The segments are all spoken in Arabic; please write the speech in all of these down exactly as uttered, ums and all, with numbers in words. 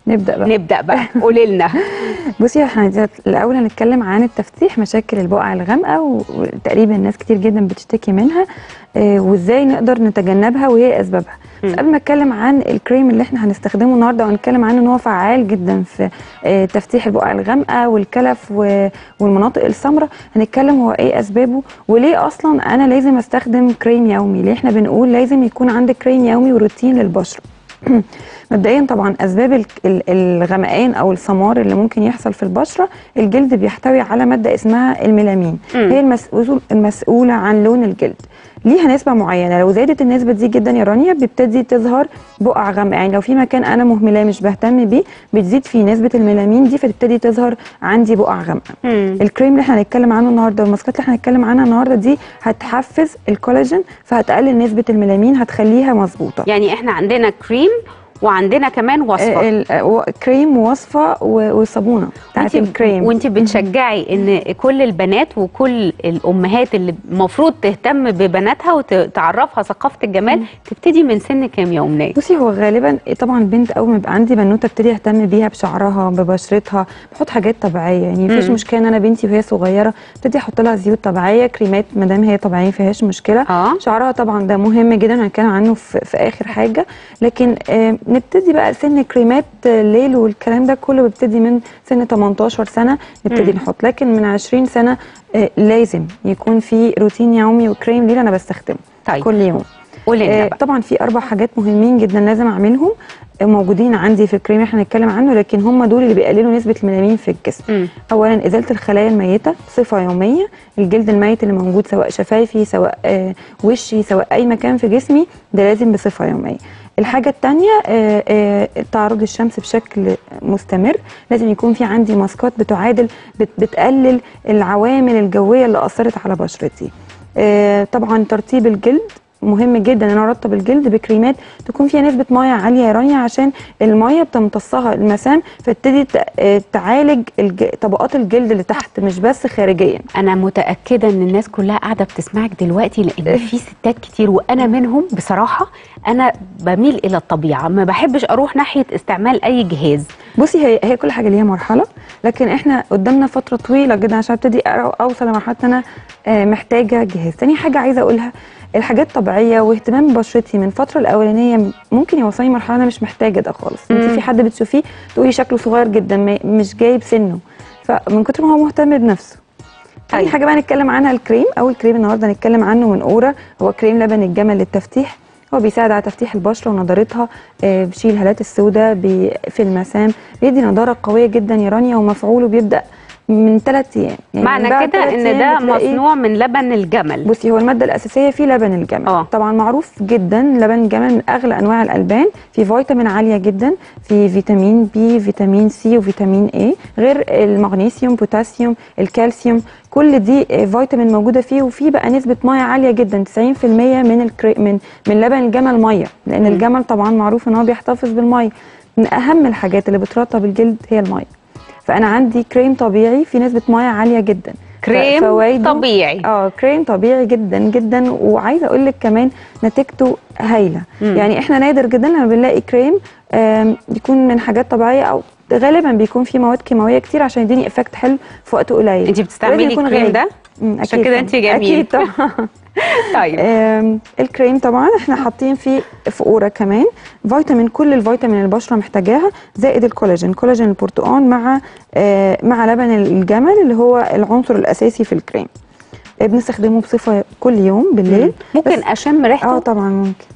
نبدا بقى نبدا بقى قولي لنا. بصي احنا الاول هنتكلم عن التفتيح، مشاكل البقع الغامقه وتقريبا ناس كتير جدا بتشتكي منها، آه وازاي نقدر نتجنبها وايه اسبابها. بس قبل ما اتكلم عن الكريم اللي احنا هنستخدمه النهارده وهنتكلم عنه ان هو فعال جدا في آه تفتيح البقع الغامقه والكلف والمناطق السمراء، هنتكلم هو ايه اسبابه وليه اصلا انا لازم استخدم كريم يومي. ليه احنا بنقول لازم يكون عندك كريم يومي وروتين للبشره؟ مبدئيا طبعا اسباب الغمقان او السمار اللي ممكن يحصل في البشره، الجلد بيحتوي على ماده اسمها الميلامين، هي المسؤول المسؤوله عن لون الجلد. ليها نسبه معينه، لو زادت النسبه دي جدا يا رانيا بتبتدي تظهر بقع غامقه. يعني لو في مكان انا مهملاه مش بهتم بيه بتزيد فيه نسبه الميلامين دي فتبتدي تظهر عندي بقع غامقه. الكريم اللي احنا هنتكلم عنه النهارده والماسكات اللي هنتكلم عنها النهارده دي هتحفز الكولاجين فهتقلل نسبه الميلامين، هتخليها مظبوطه. يعني احنا عندنا كريم وعندنا كمان وصفه، كريم ووصفه وصابونه بتاعت الكريم. وانت بتشجعي ان كل البنات وكل الامهات اللي المفروض تهتم ببناتها وتعرفها ثقافه الجمال تبتدي من سن كام يوم؟ بصي هو غالبا طبعا البنت اول ما يبقى عندي بنوته ابتدي اهتم بيها بشعرها ببشرتها، بحط حاجات طبيعيه. يعني مفيش مشكله ان انا بنتي وهي صغيره ابتدي احط لها زيوت طبيعيه، كريمات ما دام هي طبيعيه مفيهاش مشكله. آه. شعرها طبعا ده مهم جدا هنتكلم عنه في, في اخر حاجه، لكن آه نبتدي بقى سن كريمات الليل والكلام ده كله بيبتدي من سن تمنتاشر سنه نبتدي مم. نحط، لكن من عشرين سنه آه لازم يكون في روتين يومي وكريم ليل انا بستخدمه طيب. كل يوم. آه طبعا في اربع حاجات مهمين جدا لازم اعملهم آه موجودين عندي في الكريم احنا هنتكلم عنه، لكن هم دول اللي بيقللوا نسبه الميلامين في الجسم. مم. اولا ازاله الخلايا الميته بصفه يوميه، الجلد الميت اللي موجود سواء شفايفي سواء آه وشي سواء اي مكان في جسمي ده لازم بصفه يوميه. الحاجة التانية تعرض الشمس بشكل مستمر، لازم يكون في عندي ماسكات بتعادل بتقلل العوامل الجوية اللي أثرت على بشرتي. طبعا ترطيب الجلد مهم جدا ان انا ارطب الجلد بكريمات تكون فيها نسبه ميه عاليه يا رانيا، عشان الميه بتمتصها المسام فتبتدي تعالج طبقات الجلد اللي تحت مش بس خارجيا. انا متاكده ان الناس كلها قاعده بتسمعك دلوقتي لان في ستات كتير وانا منهم بصراحه انا بميل الى الطبيعه، ما بحبش اروح ناحيه استعمال اي جهاز. بصي هي هي كل حاجه ليها مرحله، لكن احنا قدامنا فتره طويله جدا عشان ابتدي اوصل لمرحله انا محتاجه جهاز. تاني حاجه عايزه اقولها الحاجات طبيعيه واهتمام ببشرتي من الفتره الاولانيه ممكن يوصلني مرحله انا مش محتاجه ده خالص. انت في حد بتشوفيه تقولي شكله صغير جدا مش جايب سنه، فمن كتر ما هو مهتم بنفسه. تاني أيوة. حاجه بقى نتكلم عنها الكريم. اول كريم النهارده هنتكلم عنه من اورا، هو كريم لبن الجمل للتفتيح. هو بيساعد على تفتيح البشره ونضارتها، بيشيل الهالات السوداء في المسام، بيدي نضاره قويه جدا يا رانيا، ومفعوله بيبدا من ثلاث ايام. يعني معنى كده ان ده مصنوع من لبن الجمل. بصي هو الماده الاساسيه فيه لبن الجمل. أوه. طبعا معروف جدا لبن الجمل من اغلى انواع الالبان، في فيتامين عاليه جدا، في فيتامين بي فيتامين سي وفيتامين اي، غير المغنيسيوم بوتاسيوم الكالسيوم، كل دي فيتامين موجوده فيه. وفي بقى نسبه ميه عاليه جدا، تسعين في المية من الكري... من من لبن الجمل ميه، لان م. الجمل طبعا معروف ان هو بيحتفظ بالميه. من اهم الحاجات اللي بترطب الجلد هي الميه، فانا عندي كريم طبيعي في نسبه ميه عاليه جدا. كريم طبيعي اه كريم طبيعي جدا جدا، وعايزه اقول لك كمان نتيجته هايله. مم. يعني احنا نادر جدا لما بنلاقي كريم بيكون من حاجات طبيعيه، او غالبا بيكون فيه مواد كيماويه كتير عشان يديني افكت حلو في وقت قليل. انت بتستعملي الكريم ده؟ عشان كده انت جميل. اكيد طبعا. طيب الكريم طبعا احنا حاطين فيه في اورا كمان فيتامين، كل الفيتامين اللي البشره محتاجاها، زائد الكولاجين، كولاجين البرتقال مع آه مع لبن الجمل اللي هو العنصر الاساسي في الكريم. آه بنستخدمه بصفه كل يوم بالليل. ممكن اشم ريحته؟ اه طبعا ممكن.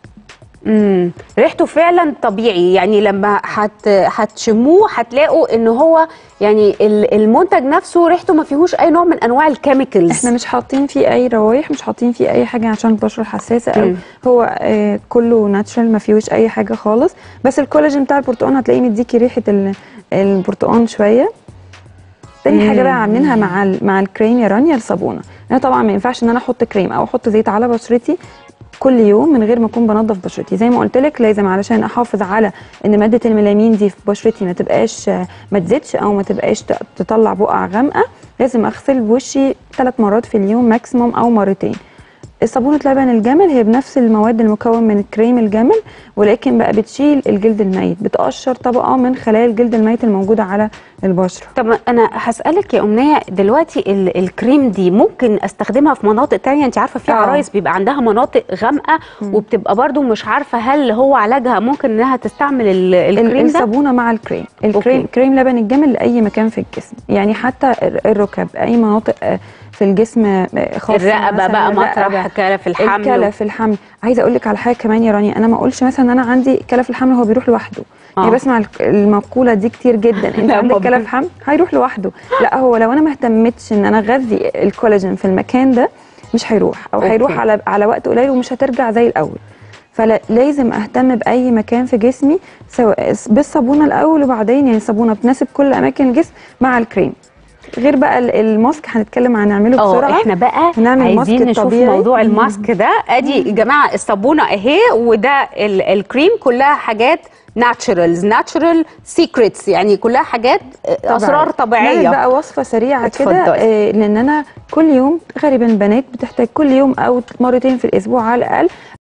امم ريحته فعلا طبيعي، يعني لما هت هتشموه هتلاقوا ان هو يعني المنتج نفسه ريحته ما فيهوش اي نوع من انواع الكيميكلز. احنا مش حاطين فيه اي روايح، مش حاطين فيه اي حاجه عشان البشره الحساسه، او هو آه كله ناتشرال ما فيهوش اي حاجه خالص. بس الكولاجين بتاع البرتقال هتلاقيه مديكي ريحه البرتقال شويه. تاني حاجه بقى عاملينها مع مع الكريم يا رانيا الصابونه. انا طبعا ما ينفعش ان انا احط كريم او احط زيت على بشرتي كل يوم من غير ما اكون بنظف بشرتي. زي ما قلت لك لازم علشان احافظ على ان ماده الميلامين دي في بشرتي ما تبقاش ما تزيدش او ما تبقاش تطلع بقع غامقه، لازم اغسل وشي ثلاث مرات في اليوم ماكسيموم او مرتين. صابونه لبن الجمل هي بنفس المواد المكون من كريم الجمل، ولكن بقى بتشيل الجلد الميت، بتقشر طبقه من خلايا الجلد الميت الموجوده على البشره. طب انا هسالك يا امنيه دلوقتي، ال الكريم دي ممكن استخدمها في مناطق تانية؟ انت عارفه في عرايس بيبقى عندها مناطق غامقه وبتبقى برضو مش عارفه هل هو علاجها ممكن انها تستعمل ال الكريم ده؟ الصابونه مع الكريم، الكريم أوكي. كريم لبن الجمل لاي مكان في الجسم، يعني حتى الركب، اي مناطق في الجسم خاصه، الرقبه بقى مطرح كلف الحمل، الكلف الحمل. عايزه اقول لك على حاجه كمان يا رانيا، انا ما اقولش مثلا ان انا عندي كلف الحمل هو بيروح لوحده. آه. يعني بسمع المقوله دي كتير جدا، انت عندك كلف حمل هيروح لوحده. لا، هو لو انا ما اهتمتش ان انا اغذي الكولاجين في المكان ده مش هيروح، او أوكي. هيروح على على وقت قليل ومش هترجع زي الاول. فلازم اهتم باي مكان في جسمي سواء بالصابونه الاول، وبعدين يعني الصابونه بتناسب كل اماكن الجسم مع الكريم. غير بقى الماسك هنتكلم عن نعمله بسرعه. اه احنا بقى عايزين نشوف طبيعي. موضوع الماسك ده. ادي يا جماعه الصابونه اهي، وده الكريم، كلها حاجات ناتشرالز، ناتشرال سيكريتس، يعني كلها حاجات طبعا. اسرار طبيعيه. بقى وصفه سريعه كده، آه لان انا كل يوم غالبا بنات بتحتاج كل يوم او مرتين في الاسبوع على الاقل